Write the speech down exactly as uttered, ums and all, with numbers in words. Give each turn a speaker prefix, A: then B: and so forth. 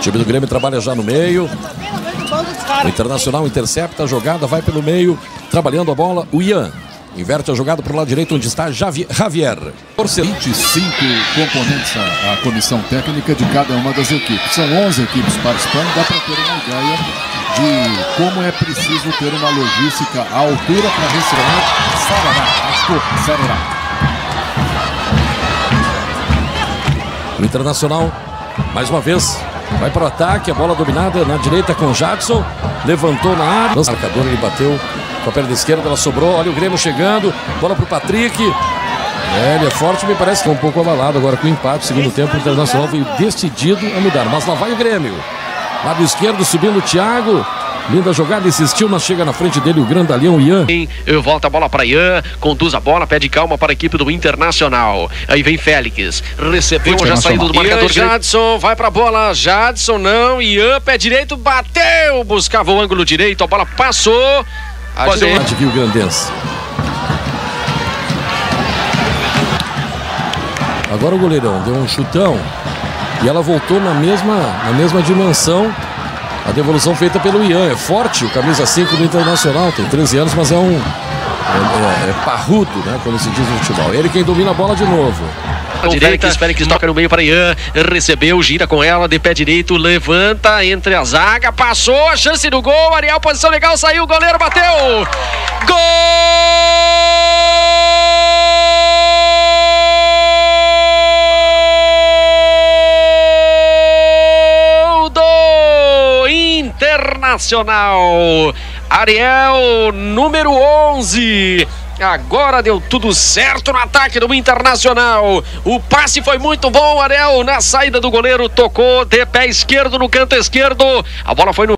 A: time do Grêmio trabalha já no meio. O Internacional intercepta a jogada, vai pelo meio, trabalhando a bola. O Ian inverte a jogada para o lado direito, onde está Javier.
B: vinte e cinco componentes a, a comissão técnica de cada uma das equipes. São onze equipes participando, dá para ter uma ideia de como é preciso ter uma logística à altura para receber Sarará. Desculpa, Sarará.
A: O Internacional, mais uma vez, vai para o ataque, a bola dominada na direita com Jadson, levantou na área, o marcador ele bateu com a perna esquerda, ela sobrou, olha o Grêmio chegando, bola para o Patrick, é, ele é forte, me parece que é um pouco abalado agora com o empate, segundo tempo o Internacional veio decidido a mudar, mas lá vai o Grêmio, lado esquerdo subindo o Thiago, linda jogada, insistiu, mas chega na frente dele o grandalhão Ian.
C: Volta a bola para Ian, conduz a bola, pede calma para a equipe do Internacional. Aí vem Félix, recebeu, já saído do marcador. Ian, Jadson, vai para a bola, Jadson não, Ian, pé direito, bateu, buscava o ângulo direito, a bola passou. A
A: direita. Viu o Grandense. Agora o goleirão deu um chutão e ela voltou na mesma, na mesma dimensão. A devolução feita pelo Ian, é forte, o camisa cinco do Internacional, tem treze anos, mas é um é, é, é parrudo, né, como se diz no futebol. Ele quem domina a bola de novo.
C: A direita, Félix toca no meio para Ian, recebeu, gira com ela, de pé direito, levanta entre a zaga, passou, a chance do gol, Ariel, posição legal, saiu, o goleiro bateu, gol! Internacional, Ariel, número onze. Agora deu tudo certo no ataque do Internacional. O passe foi muito bom, Ariel, na saída do goleiro, tocou de pé esquerdo no canto esquerdo. A bola foi no